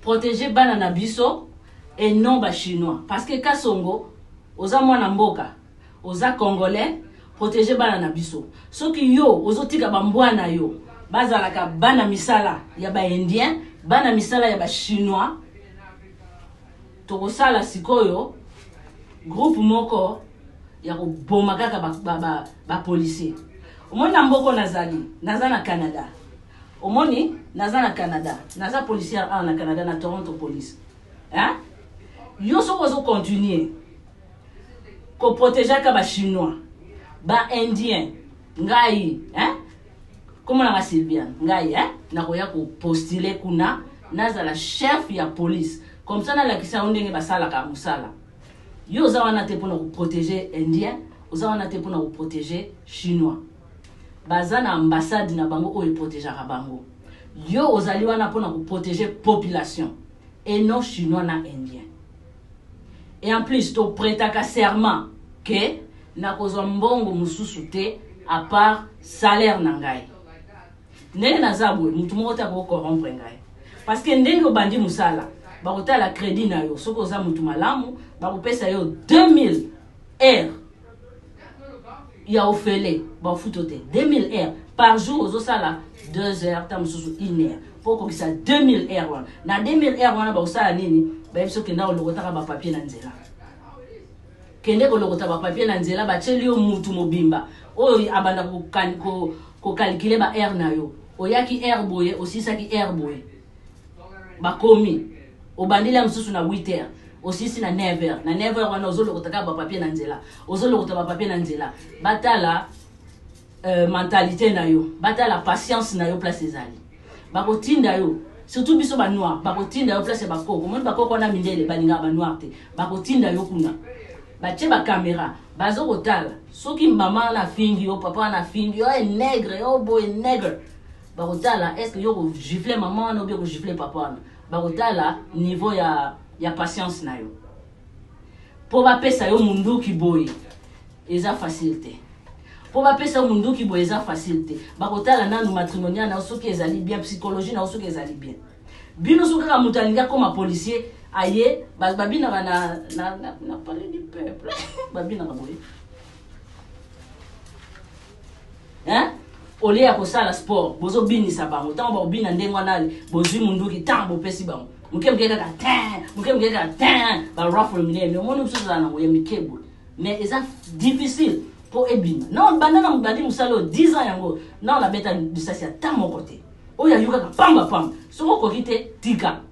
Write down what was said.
protéger bana na biso et non ba chinois parce que kasongo oza mwana mboka oza congolais protéger bana na biso soki yo ozotika bambwana yo bazalaka bana misala ya ba indien bana misala ya ba chinois tokosala sikoyo groupe moko ya koboma kaka ba policier omoni na mboko nazali naza na Canada omoni naza na Canada naza policier na Canada na Toronto police hein yo soko zo continuer ko protéger ka ba chinois ba indien ngai hein comment na Sylviane ngai hein na koya ko postuler kuna nazala chef ya police comme ça na la kisa ondenge basala ka musala yo za wana te pona ko protéger indien oza wana te pona ko protéger chinois baza na ambassade na bango o protéger bango yo ozali wana pona ko protéger population et non chinois na indien et en plus to prêtaka serment que na kozwa mbongo mususu te à part salaire na ngai ndenge nazabwe mutu moko ta ko corrompre ngai parce que ndenge obandi musala bakotala crédit na yo soko za mutu malamu bakopesa yo 2000 R ya ofele ba futote 2000 R par jour ozosala 2 heures ta mususu 1 heure poko kisa 2000 R wana na 2000 R wana bakosala nini ba biso kenda olokotaka ba papier na nzela kende kolokota ba papier na nzela ba tsheli yo mutu mobimba oyo abanda ko calculer ba R na yo oyaki R boye osisaki R boye bakomi obandila mususu na 8 heures osisi na 9 heures na 9 heures wana ozolokota ba papier na nzela ozolokota ba papier na nzela batala mentalité na yo batala patience na yo place ezali bakotinda yo surtout biso ba noir bakotinda yo place bakoko mon bakoko na mindele balinga ba noir te bakotinda yo kuna bache ba caméra bazo kotala soki mama na fingi yo papa na fingi yo est nègre yo boy nègre bakotala est-ce que yo ko gifler maman na bien ko gifler papa bakotala niveau ya patience na yo po ba pesa yo munduki boy eza facilité po ba pesa yo munduki boy eza facilité bakotala nanu matrimonial na soki ezali bien psychologie na soki ezali bien bino soki ka mutalinga comme policier aye babina na parler du peuple babina ka boy hein ole ya kosala sport bozo binisa bango tango ba bina ndengo nali bozwi munduki tango pesi bango mukemke ka ba ruffle mine moni msuza na ngoye mikebo mais eza difficile pour ebina non bandana mbadi musalo 10 ans yango non la beta du sasi ta mon côté oya yuka ka pamba soko kokite tika